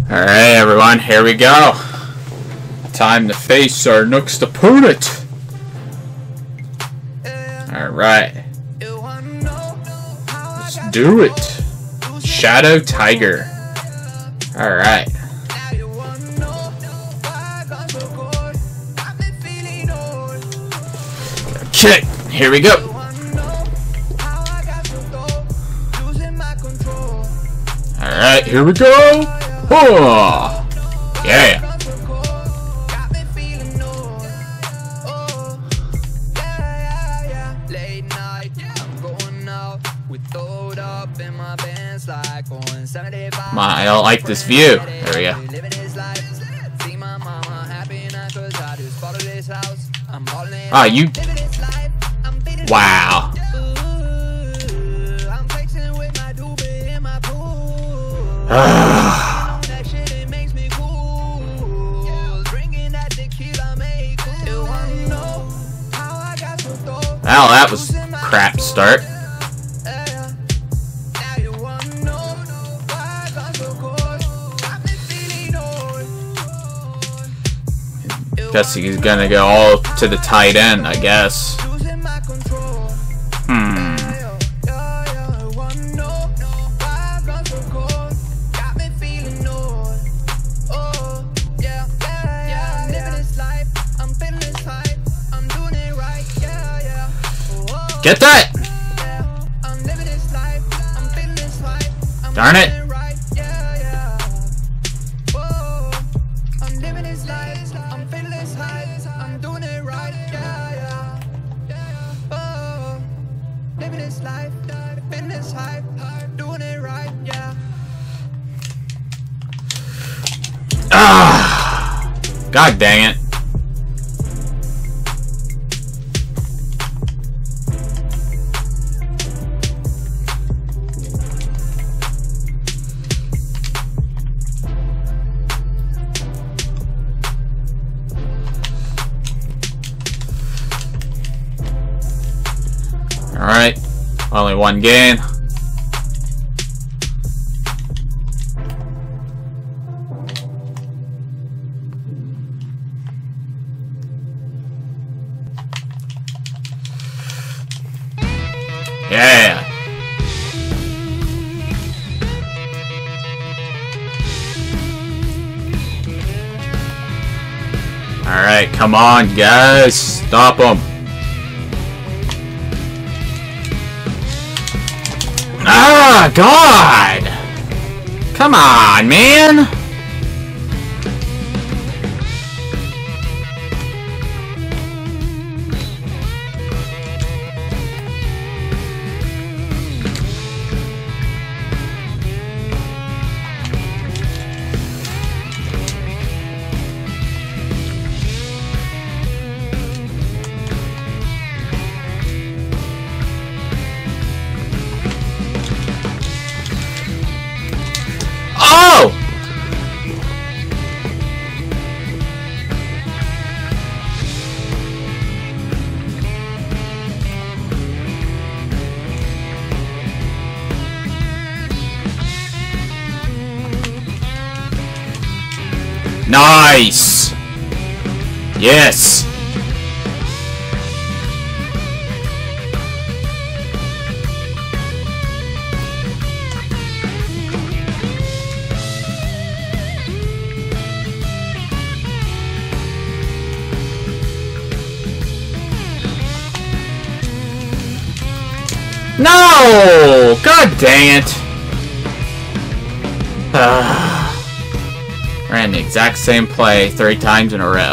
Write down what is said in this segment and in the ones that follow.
Alright everyone, here we go. Time to face our next opponent. Alright. Let's do it. Shadow Tiger. Alright. Okay, here we go. Alright, here we go. Oh, yeah. I don't like this view. There we go. Ah, you. Wow. Well, that was a crap start. Guess he's gonna go all to the tight end, I guess. Get that! Darn it! Ah! God dang it. Alright, only one game. Yeah. Alright, come on, guys. Stop them. Ah, God! Come on, man! Oh! Nice! Yes! No! God dang it! Ran the exact same play 3 times in a row.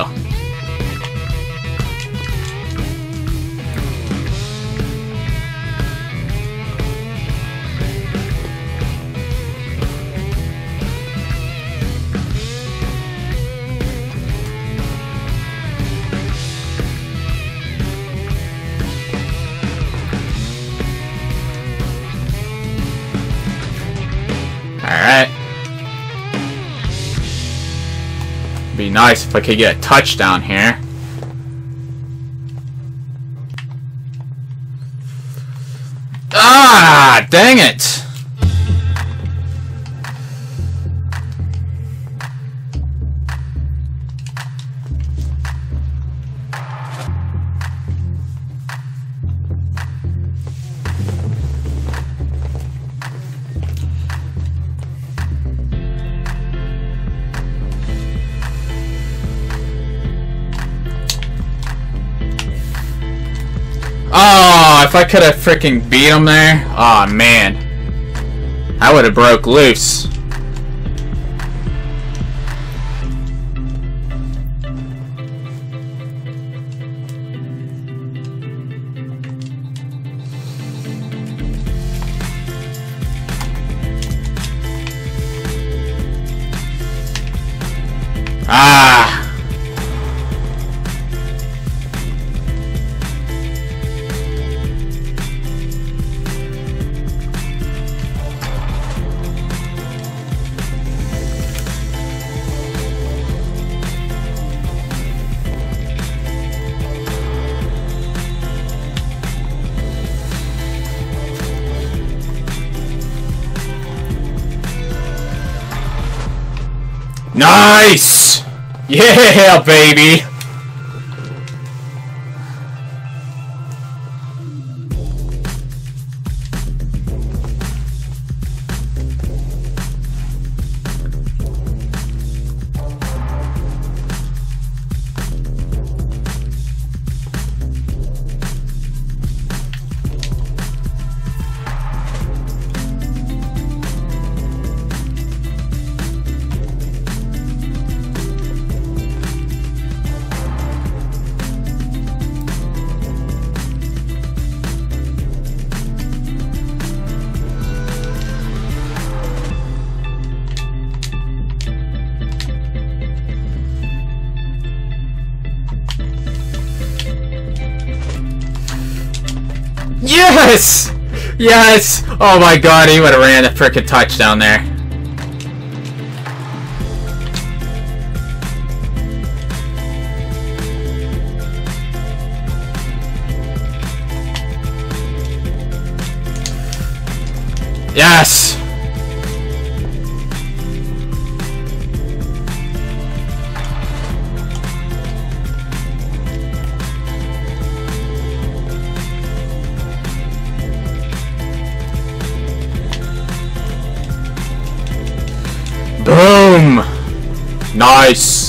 Alright. Be nice if I could get a touchdown here. Ah, dang it! Oh, if I could have freaking beat him there. Oh, man. I would have broke loose. Ah! Nice! Yeah, baby! Yes! Yes! Oh my god, he would have ran a frickin' touchdown there. Yes! Boom! Nice!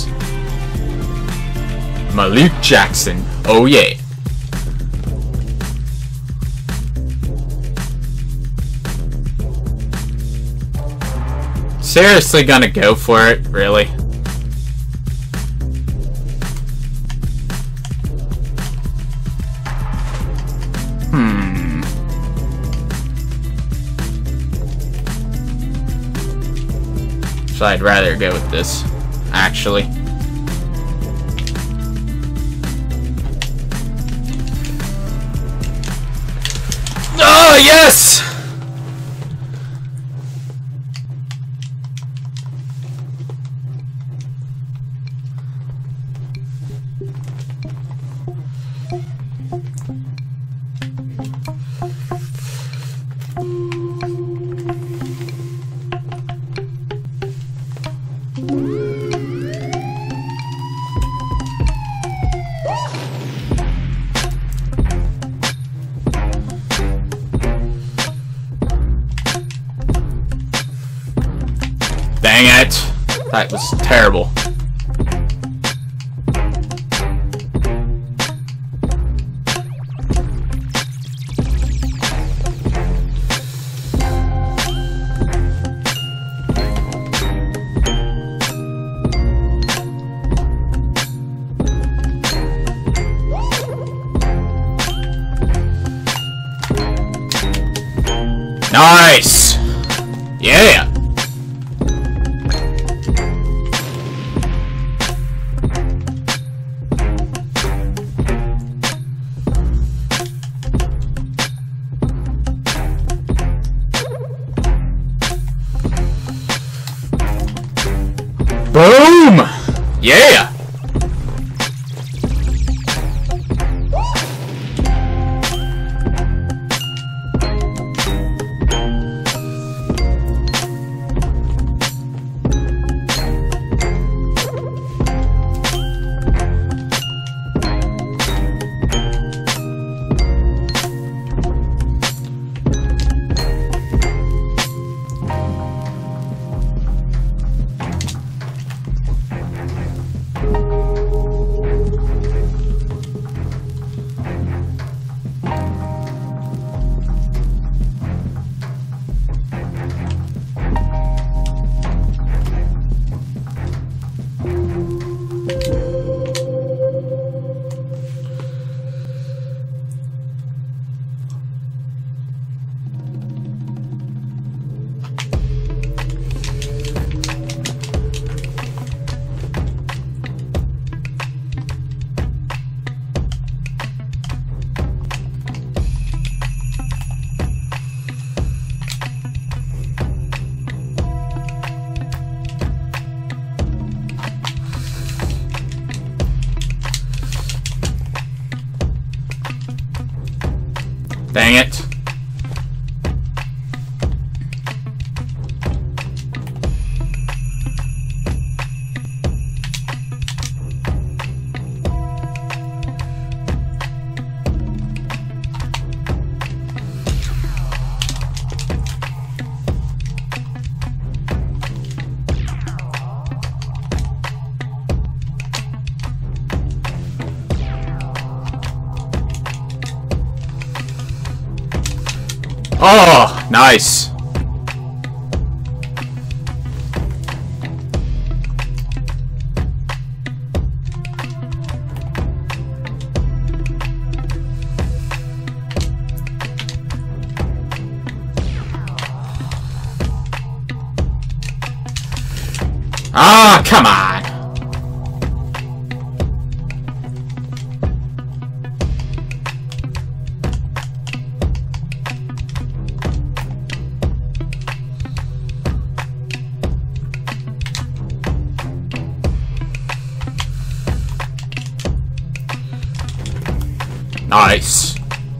Malik Jackson. Oh yeah. Seriously gonna go for it? Really? So I'd rather go with this, actually. Oh, yes! Dang it! That was terrible. Nice! Yeah! Boom! Yeah! Dang it. Oh, nice. Ah, come on. Nice.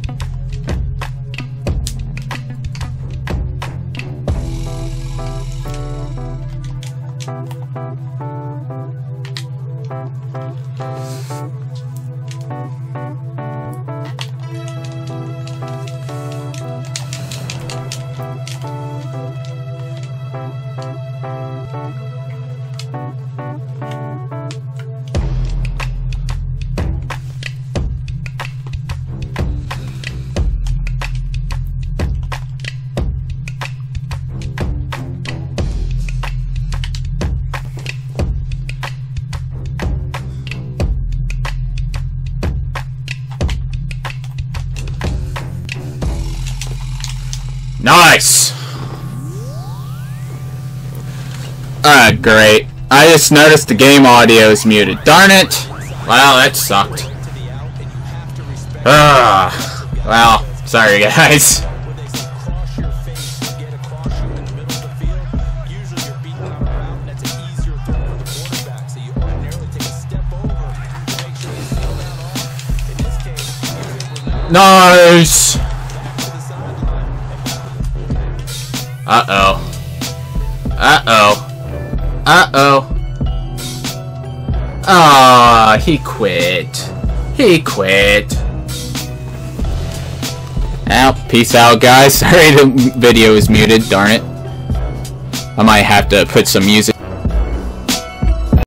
Nice! Great. I just noticed the game audio is muted. Darn it! Well, that sucked. Well, sorry guys. Nice! Uh-oh. Uh-oh. Uh-oh. Ah, he quit. He quit. Well, peace out, guys. Sorry the video is muted, darn it. I might have to put some music.